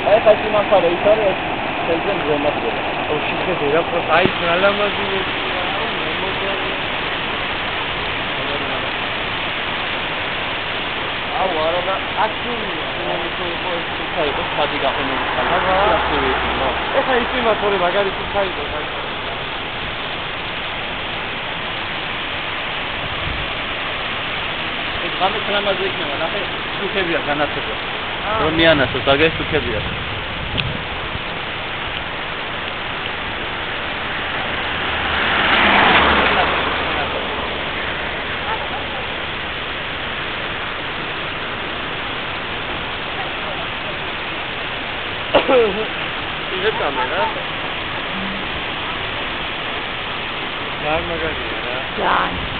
აი ხა სიმახარე ის არის ხელზე მზემატი. ოში ხედე რა პოს აი ნალამაზი აუ არა და აქტიურია. იმანიცო იყო ეს თუცა იყო სადი გაყენებული. აქტიურია. ეხა ისიმა თორე მაგარი თუცა იყო. გამე ხლამაზე იქნება, ნახე, თუქებია განათება. რომ მიანასოს, აგერ თუქებია. 이제 까메라. 잘 먹어야 돼. 야.